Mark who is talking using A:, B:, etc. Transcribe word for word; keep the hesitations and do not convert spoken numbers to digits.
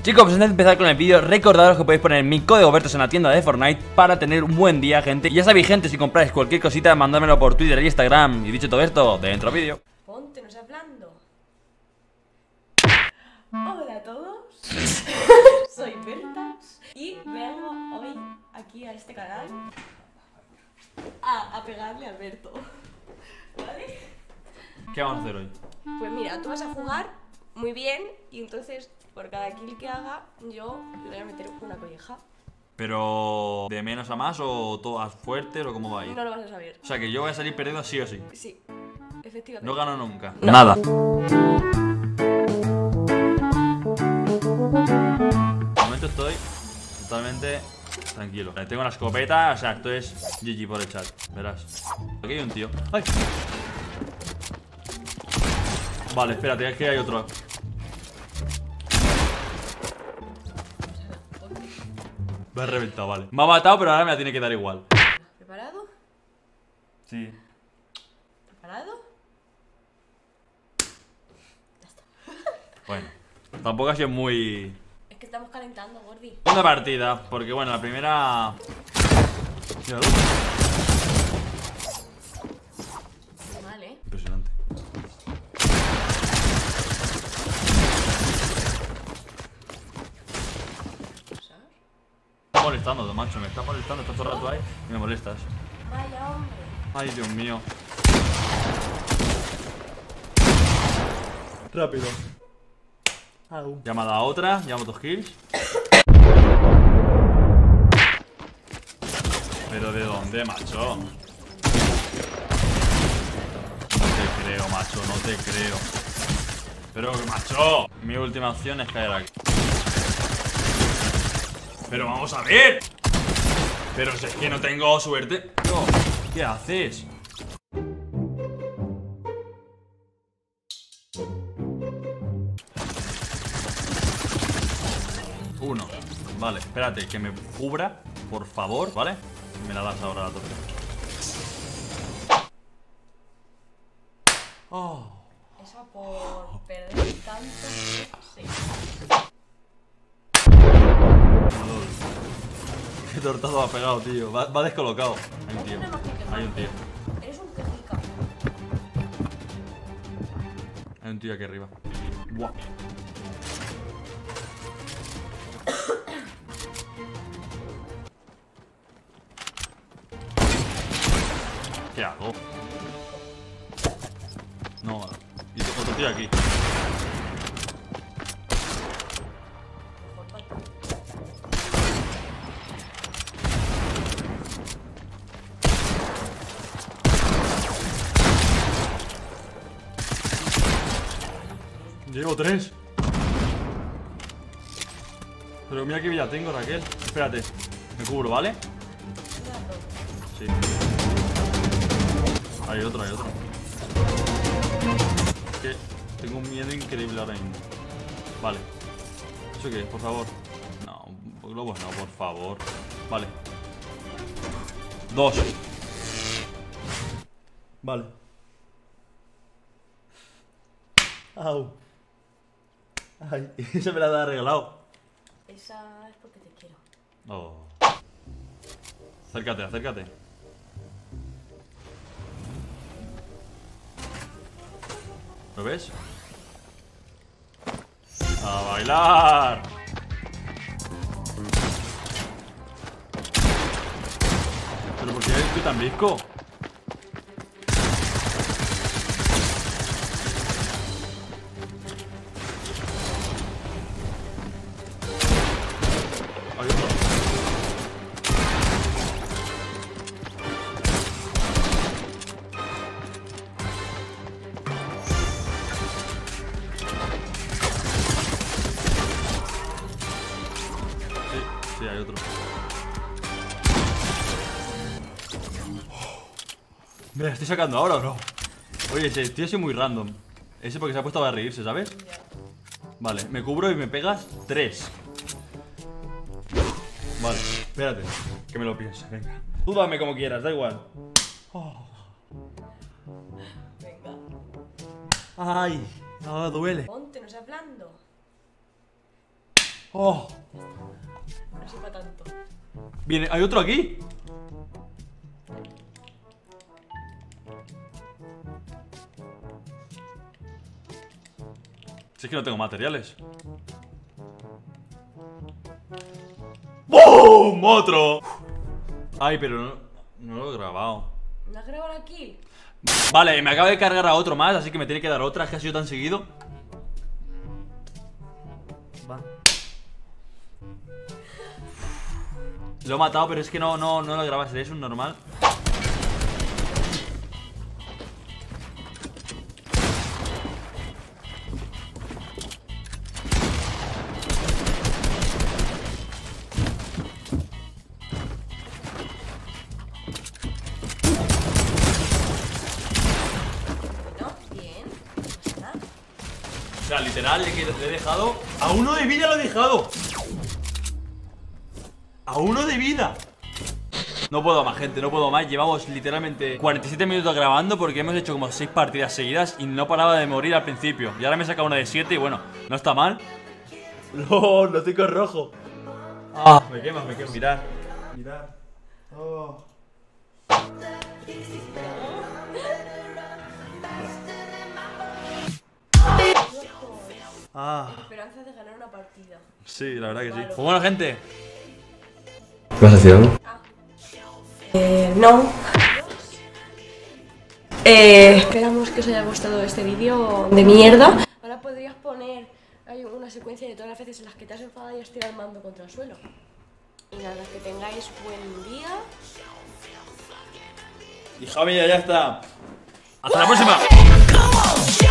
A: Chicos, pues antes de empezar con el vídeo, recordaros que podéis poner mi código Bertos en la tienda de Fortnite para tener un buen día, gente. Y ya sabéis, gente, si compráis cualquier cosita, mandádmelo por Twitter e Instagram. Y dicho todo esto, dentro vídeo.
B: Ponte, nos hablando. Hola a todos. Soy Bertas y vengo hoy aquí a este canal a, a pegarle a Alberto. ¿Vale?
A: ¿Qué vamos a hacer hoy?
B: Pues mira, tú vas a jugar muy bien y entonces por cada kill que haga yo le voy a meter una colleja.
A: Pero... ¿de menos a más o todas fuertes o cómo va a ir?
B: No lo vas a saber.
A: O sea que yo voy a salir perdiendo sí o sí.
B: Sí, efectivamente.
A: No gano nunca.
B: No.
A: Nada. De momento estoy totalmente tranquilo. Tengo la escopeta, o sea, esto es G G por el chat. Verás. Aquí hay un tío. ¡Ay! Vale, espérate, es que hay otro. Me ha reventado, vale. Me ha matado, pero ahora me la tiene que dar igual.
B: ¿Preparado?
A: Sí.
B: ¿Preparado? Ya está.
A: Bueno, tampoco ha sido muy...
B: Es que estamos calentando, Gordi.
A: Segunda partida, porque bueno, la primera... Mira, uh.
B: Muy mal, ¿eh?
A: Impresionante. Me está molestando, macho, me está molestando, estás todo el rato ahí y me molestas.
B: Vaya hombre.
A: Ay, Dios mío. Rápido. Ya me ha dado otra, llevamos dos kills. ¿Pero de dónde, macho? No te creo, macho, no te creo. Pero, macho, mi última opción es caer aquí. Pero vamos a ver. Pero si es que no tengo suerte. No, ¿qué haces? Uno. Vale, espérate, que me cubra, por favor, ¿vale? Me la das ahora la torre. Oh.
B: Esa por perder tanto. Sí.
A: Qué tortazo ha pegado, tío. Va, va descolocado. Hay un tío. Hay un tío.
B: Eres un quejica.
A: Hay un tío aquí arriba. Buah. ¿Qué hago? No, y otro tío aquí. Llevo tres. Pero mira qué vida tengo, Raquel. Espérate, me cubro, ¿vale? Sí. Hay otro, hay otro. Es que tengo un miedo increíble ahora mismo. Vale. ¿Eso qué? Por favor. No, globos no, por favor. Vale. Dos. Vale. Au. Ay, esa me la ha regalado.
B: Esa es porque te quiero.
A: Oh. Acércate, acércate. ¿Lo ves? ¡A bailar! ¿Pero por qué estoy tan visco? Hay otro. Sí, hay otro. Me la estoy sacando ahora, ¿o no? Oye, ese tío ha sido muy random. Ese porque se ha puesto a reírse, ¿sabes? Vale, me cubro y me pegas tres. Vale, espérate, que me lo piense, venga. Tú dame como quieras, da igual. Oh.
B: Venga.
A: Ay, ahora duele.
B: Ponte, no seas blando.
A: Oh.
B: No sé para tanto.
A: Viene, hay otro aquí. Si es que no tengo materiales. ¡Bum! ¡Otro! Ay, pero no, no lo he grabado.
B: ¿No has grabado la kill?
A: Vale, me acaba de cargar a otro más, así que me tiene que dar otra. Es que ha sido tan seguido. Va. Lo he matado, pero es que no, no, no lo grabas. Es un normal. O sea, literal, le, le he dejado. A uno de vida lo he dejado. A uno de vida. No puedo más, gente, no puedo más. Llevamos literalmente cuarenta y siete minutos grabando porque hemos hecho como seis partidas seguidas y no paraba de morir al principio. Y ahora me he sacado una de siete y bueno, no está mal. No, no estoy con rojo. Ah, me quema, me quema. Mirad. Mirad. Oh. Ah.
B: Esperanza de ganar una partida.
A: Sí, la verdad que sí. Pues bueno, gente.
C: ¿Vas a decir algo?
B: Ah. Eh, no. Eh, esperamos que os haya gustado este vídeo de mierda. Ahora podrías poner hay una secuencia de todas las veces en las que te has enfadado y has tirado el mando contra el suelo. Y nada, que tengáis buen día.
A: Y Javi, ya está. Hasta la próxima.